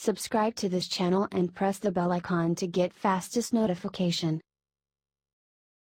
Subscribe to this channel and press the bell icon to get fastest notification.